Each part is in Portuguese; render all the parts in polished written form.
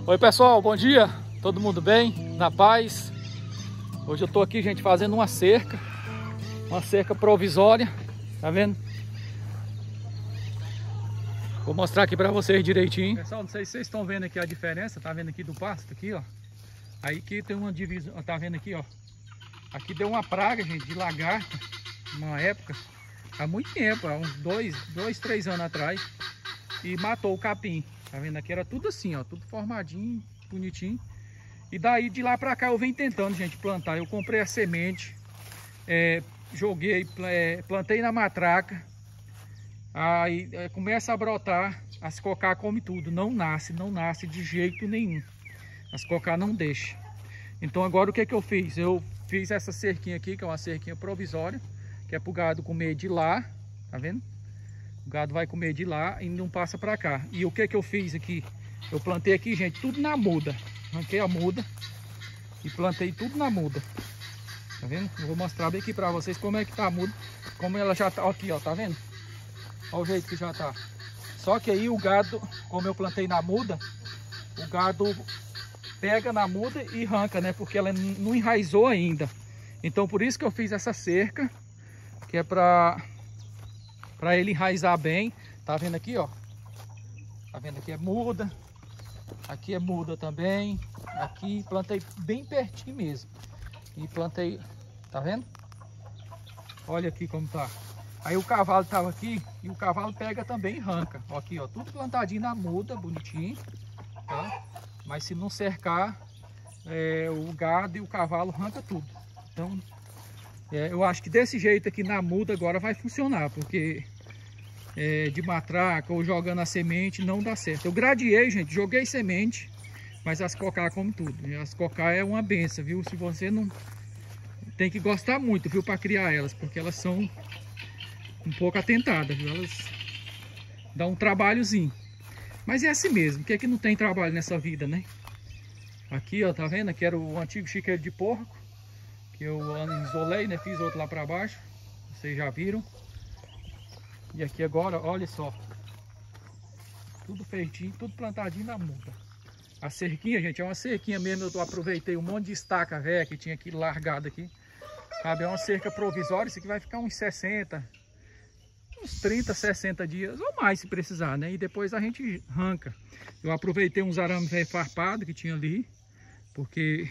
Oi pessoal, bom dia, todo mundo bem, na paz. Hoje eu tô aqui, gente, fazendo uma cerca provisória, tá vendo? Vou mostrar aqui pra vocês direitinho. Pessoal, não sei se vocês estão vendo aqui a diferença, tá vendo aqui do pasto aqui, ó. Aí que tem uma divisão, tá vendo aqui, ó. Aqui deu uma praga, gente, de lagarta, uma época, há muito tempo, há uns 3 anos atrás, e matou o capim. Tá vendo? Aqui era tudo assim, ó, tudo formadinho, bonitinho. E daí de lá pra cá eu venho tentando, gente, plantar. Eu comprei a semente, plantei na matraca. Aí começa a brotar, as cocá come tudo. Não nasce de jeito nenhum. As cocá não deixa. Então agora o que eu fiz? Eu fiz essa cerquinha aqui, que é uma cerquinha provisória, que é pro gado comer de lá, tá vendo? O gado vai comer de lá e não passa para cá. E o que eu fiz aqui? Eu plantei aqui, gente, tudo na muda. Arranquei a muda e plantei tudo na muda. Tá vendo? Eu vou mostrar bem aqui para vocês como é que tá a muda. Como ela já tá aqui, ó, tá vendo? Olha o jeito que já tá. Só que aí o gado, como eu plantei na muda, o gado pega na muda e arranca, né? Porque ela não enraizou ainda. Então por isso que eu fiz essa cerca, que é para ele enraizar bem. Tá vendo aqui, ó? Tá vendo aqui é muda. Aqui é muda também. Aqui plantei bem pertinho mesmo. E plantei, tá vendo? Olha aqui como tá. Aí o cavalo tava aqui e o cavalo pega também e arranca. Ó, aqui, ó, tudo plantadinho na muda, bonitinho, tá? Mas se não cercar, o gado e o cavalo arranca tudo. Então, eu acho que desse jeito aqui na muda agora vai funcionar, porque de matraca ou jogando a semente não dá certo. Eu gradeei, gente, joguei semente, mas as cocá comem tudo. E as cocá é uma benção, viu? Se você não... Tem que gostar muito, viu, para criar elas, porque elas são um pouco atentadas, viu? Elas dão um trabalhozinho. Mas é assim mesmo, que é que não tem trabalho nessa vida, né? Aqui, ó, tá vendo? Aqui era o antigo chiqueiro de porco, que eu isolei, né? Fiz outro lá para baixo, vocês já viram. E aqui agora, olha só, tudo feitinho, tudo plantadinho na muda. A cerquinha, gente, é uma cerquinha mesmo. Eu aproveitei um monte de estaca velha que tinha aqui largado aqui, sabe? É uma cerca provisória. Isso aqui vai ficar uns 30, 60 dias ou mais se precisar, né? E depois a gente arranca. Eu aproveitei uns arames velho farpado que tinha ali, porque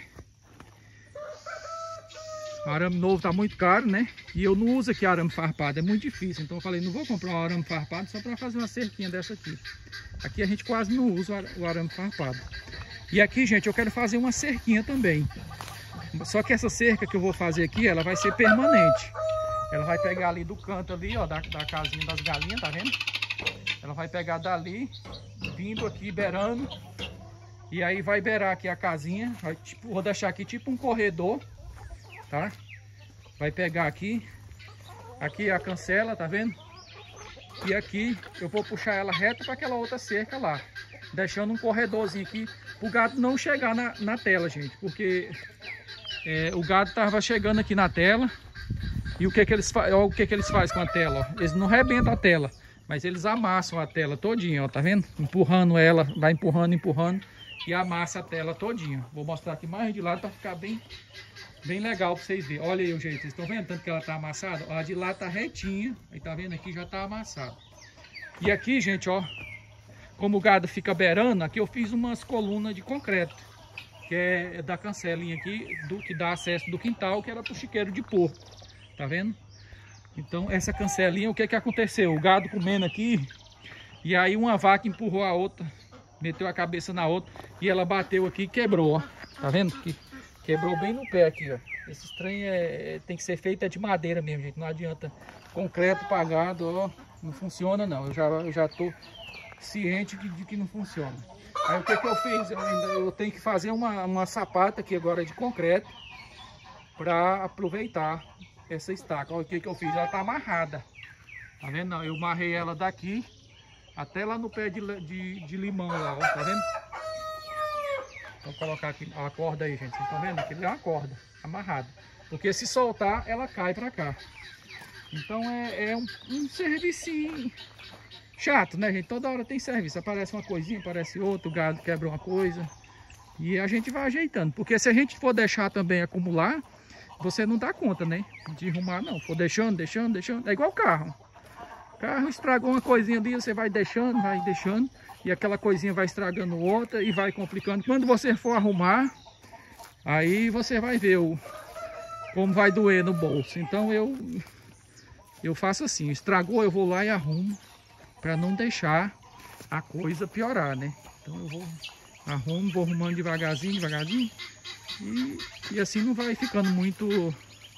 o arame novo tá muito caro, né? E eu não uso aqui arame farpado, é muito difícil. Então eu falei, não vou comprar um arame farpado só para fazer uma cerquinha dessa aqui. Aqui a gente quase não usa o arame farpado. E aqui, gente, eu quero fazer uma cerquinha também. Só que essa cerca que eu vou fazer aqui, ela vai ser permanente. Ela vai pegar ali do canto ali, ó, da casinha das galinhas, tá vendo? Ela vai pegar dali, vindo aqui, beirando. E aí vai beirar aqui a casinha. Vai, tipo, vou deixar aqui tipo um corredor, tá? Vai pegar aqui. Aqui é a cancela, tá vendo? E aqui eu vou puxar ela reta para aquela outra cerca lá. Deixando um corredorzinho aqui pro gado não chegar na tela, gente. Porque o gado tava chegando aqui na tela. E o que eles fazem com a tela? Ó? Eles não rebentam a tela, mas eles amassam a tela todinha, ó, tá vendo? Empurrando ela, vai empurrando e amassa a tela todinha. Vou mostrar aqui mais de lado para ficar bem legal para vocês verem. Olha aí o jeito, vocês estão vendo tanto que ela tá amassada? Ó, a de lá tá retinha, aí tá vendo aqui já tá amassado. E aqui, gente, ó, como o gado fica beirando, aqui eu fiz umas colunas de concreto, que é da cancelinha aqui, que dá acesso do quintal, que era pro chiqueiro de porco. Tá vendo? Então essa cancelinha, o que aconteceu? O gado comendo aqui, e aí uma vaca empurrou a outra, meteu a cabeça na outra, e ela bateu aqui e quebrou, ó. Tá vendo? Que quebrou bem no pé aqui, ó. Esse trem tem que ser feito de madeira mesmo, gente. Não adianta concreto pra gado, ó. Não funciona não. Eu já tô ciente de que não funciona. Aí o que eu fiz? Eu tenho que fazer uma sapata aqui agora de concreto para aproveitar essa estaca. Olha o que eu fiz, ela tá amarrada, tá vendo? Não, eu amarrei ela daqui até lá no pé de limão lá, ó, tá vendo? Vou colocar aqui a corda aí, gente, vocês estão vendo? Aqui é uma corda amarrada, porque se soltar ela cai pra cá. Então é um servicinho chato, né, gente? Toda hora tem serviço, aparece uma coisinha, aparece outra, o gado quebra uma coisa, E a gente vai ajeitando, porque se a gente for deixar também acumular, você não dá conta, né? De arrumar, não. For deixando. É igual carro. O carro estragou uma coisinha ali, você vai deixando. E aquela coisinha vai estragando outra e vai complicando. Quando você for arrumar, aí você vai ver como vai doer no bolso. Então eu faço assim, estragou, eu vou lá e arrumo, para não deixar a coisa piorar, né? Então eu vou arrumando devagarzinho. E assim não vai ficando muito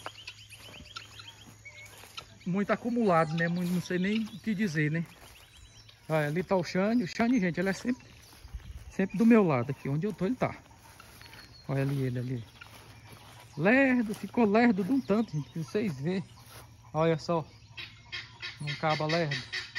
acumulado, né? Não sei nem o que dizer, né? Olha, ali tá o Xande. O Xande, gente, ele é sempre do meu lado aqui. Onde eu tô, ele tá. Olha ali ele ali. Lerdo, ficou lerdo de um tanto, gente, pra vocês verem. Olha só. Um caba lerdo.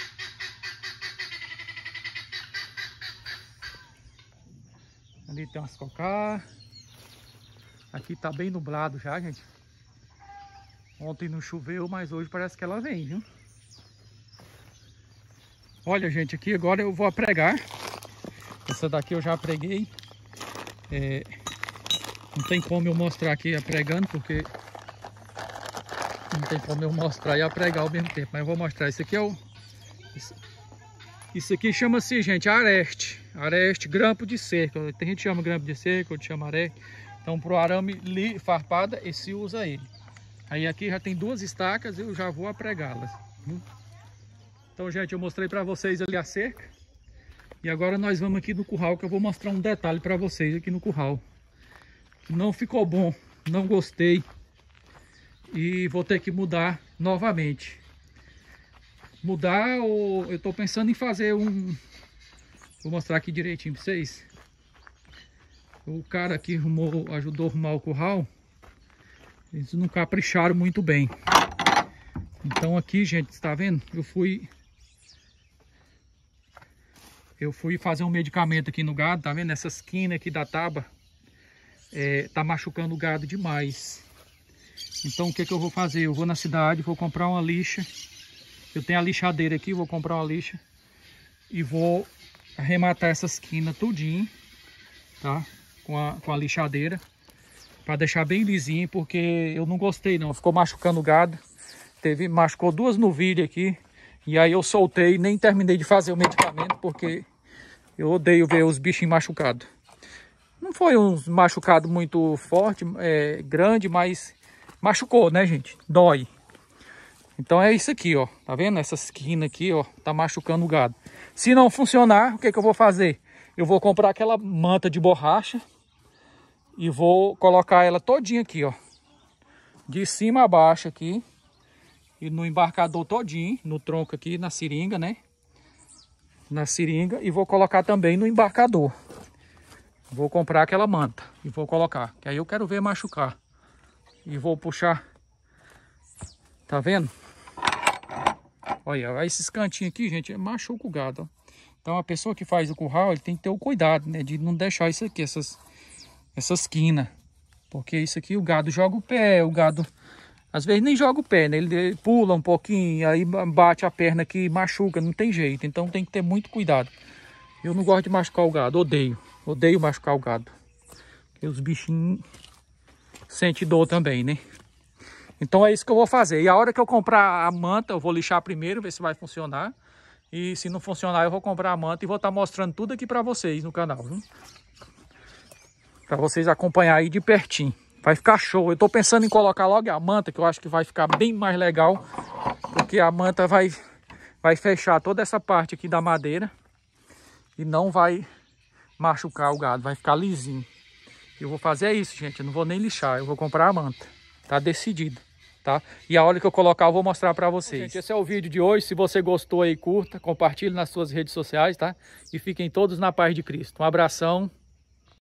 Ali tem umas cocá. Aqui tá bem nublado já, gente. Ontem não choveu, mas hoje parece que ela vem, viu? Olha, gente, aqui agora eu vou pregar. Essa daqui eu já preguei. Não tem como eu mostrar aqui pregando, porque não tem como eu mostrar e pregar ao mesmo tempo. Mas eu vou mostrar. Isso aqui é Isso aqui chama-se, gente, areste. Areste, grampo de cerca. Tem gente que chama grampo de cerca, outro chama areste. Então, para o arame farpada, esse usa ele. Aí aqui já tem duas estacas, eu já vou pregá-las. Então, gente, eu mostrei para vocês ali a cerca. E agora nós vamos aqui no curral, que eu vou mostrar um detalhe para vocês aqui no curral. Não ficou bom, não gostei. E vou ter que mudar novamente. Mudar, ou eu estou pensando em fazer Vou mostrar aqui direitinho para vocês. O cara aqui ajudou a arrumar o curral. Eles não capricharam muito bem. Então aqui, gente, está vendo? Eu fui fazer um medicamento aqui no gado, tá vendo? Essa esquina aqui da tábua tá machucando o gado demais. Então o que eu vou fazer? Eu vou na cidade, vou comprar uma lixa. Eu tenho a lixadeira aqui, vou comprar uma lixa. E vou arrematar essa esquina tudinho, tá? Com a lixadeira. Para deixar bem lisinho, porque eu não gostei não. Ficou machucando o gado. Machucou duas novilhas aqui. E aí eu soltei, nem terminei de fazer o medicamento, porque eu odeio ver os bichinhos machucados. Não foi um machucado muito forte, grande, mas machucou, né, gente? Dói. Então é isso aqui, ó. Tá vendo? Essa esquina aqui, ó, tá machucando o gado. Se não funcionar, o que eu vou fazer? Eu vou comprar aquela manta de borracha e vou colocar ela todinha aqui, ó. De cima a baixo aqui. E no embarcador todinho, no tronco aqui, na seringa, né? Na seringa. E vou colocar também no embarcador. Vou comprar aquela manta e vou colocar. Que aí eu quero ver machucar. E vou puxar. Tá vendo? Olha, esses cantinhos aqui, gente, machuca o gado, ó. Então a pessoa que faz o curral, ele tem que ter o cuidado, né? De não deixar isso aqui, essas quinas. Porque isso aqui o gado joga o pé, o gado... Às vezes nem joga o pé, né? Ele pula um pouquinho, aí bate a perna aqui, machuca, não tem jeito. Então tem que ter muito cuidado. Eu não gosto de machucar o gado, odeio. Odeio machucar o gado. Porque os bichinhos sentem dor também, né? Então é isso que eu vou fazer. E a hora que eu comprar a manta, eu vou lixar primeiro, ver se vai funcionar. E se não funcionar, eu vou comprar a manta e vou estar mostrando tudo aqui pra vocês no canal, viu? Pra vocês acompanharem aí de pertinho. Vai ficar show. Eu tô pensando em colocar logo a manta, que eu acho que vai ficar bem mais legal. Porque a manta vai fechar toda essa parte aqui da madeira. E não vai machucar o gado, vai ficar lisinho. Eu vou fazer isso, gente. Eu não vou nem lixar, eu vou comprar a manta. Tá decidido, tá? E a hora que eu colocar, eu vou mostrar pra vocês. Gente, esse é o vídeo de hoje. Se você gostou aí, curta, compartilhe nas suas redes sociais, tá? E fiquem todos na paz de Cristo. Um abração.